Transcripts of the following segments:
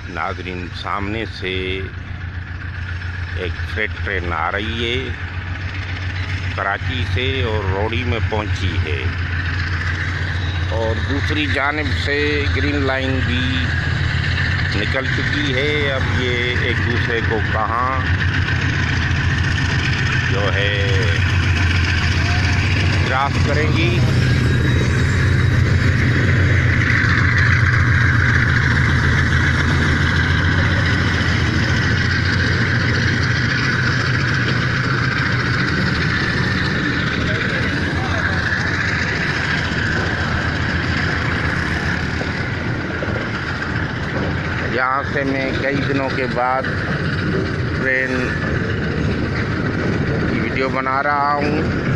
नाज़रीन, सामने से एक फ्रेट ट्रेन आ रही है कराची से और रोड़ी में पहुंची है, और दूसरी जानिब से ग्रीन लाइन भी निकल चुकी है। अब ये एक दूसरे को कहाँ जो है क्रॉस करेंगी। यहाँ से मैं कई दिनों के बाद ट्रेन की वीडियो बना रहा हूँ,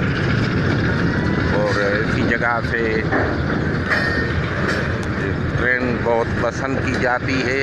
और इसी जगह से ट्रेन बहुत पसंद की जाती है।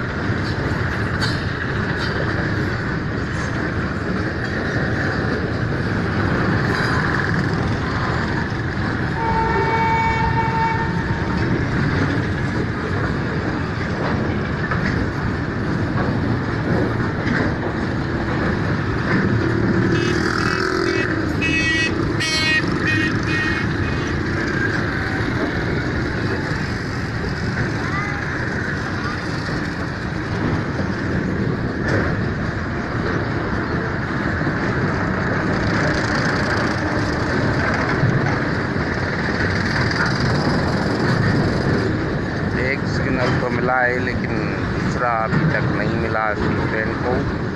सिग्नल तो मिला है, लेकिन दूसरा अभी तक नहीं मिला इस ट्रेन को।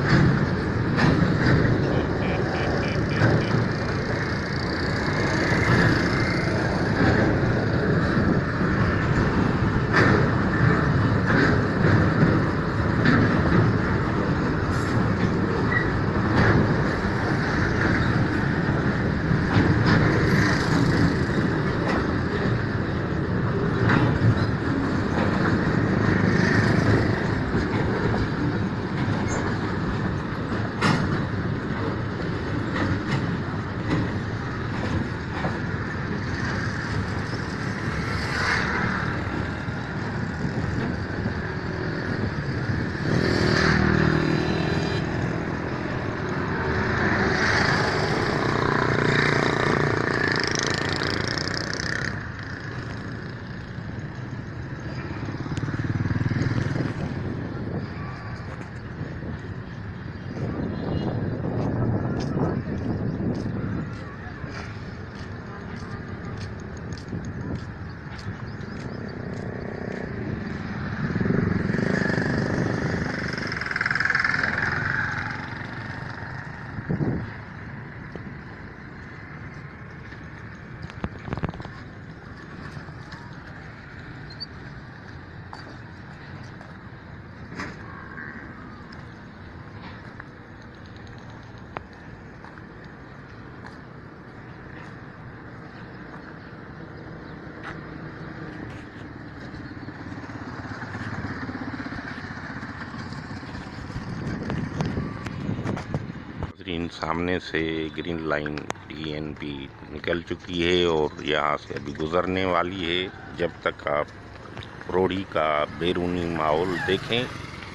सामने से ग्रीन लाइन DNP निकल चुकी है और यहाँ से अभी गुजरने वाली है। जब तक आप रोड़ी का बैरूनी माहौल देखें,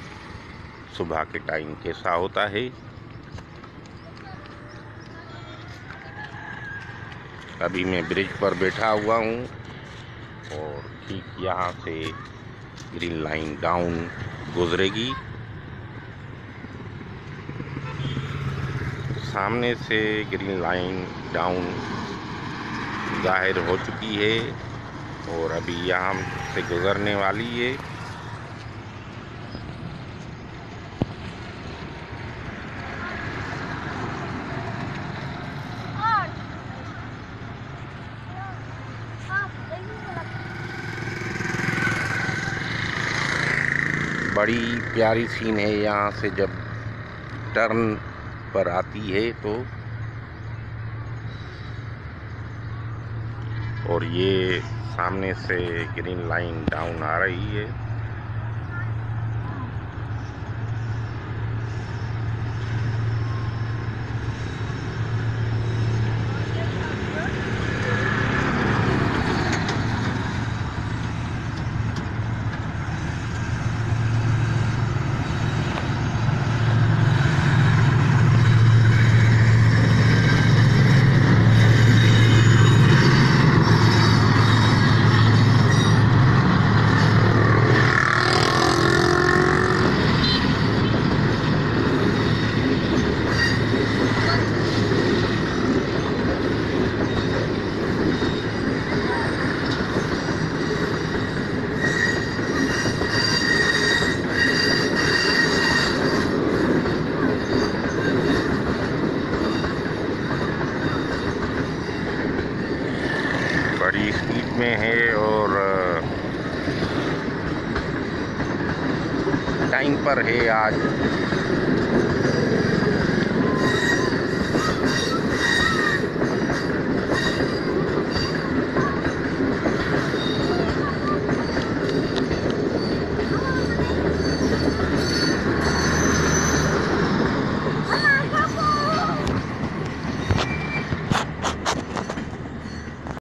सुबह के टाइम कैसा होता है। अभी मैं ब्रिज पर बैठा हुआ हूँ और ठीक यहाँ से ग्रीन लाइन डाउन गुजरेगी। सामने से ग्रीन लाइन डाउन ज़ाहिर हो चुकी है और अभी यहाँ से गुजरने वाली है। बड़ी प्यारी सीन है यहाँ से जब टर्न पर आती है तो, और ये सामने से ग्रीन लाइन डाउन आ रही है। टाइम पर है आज।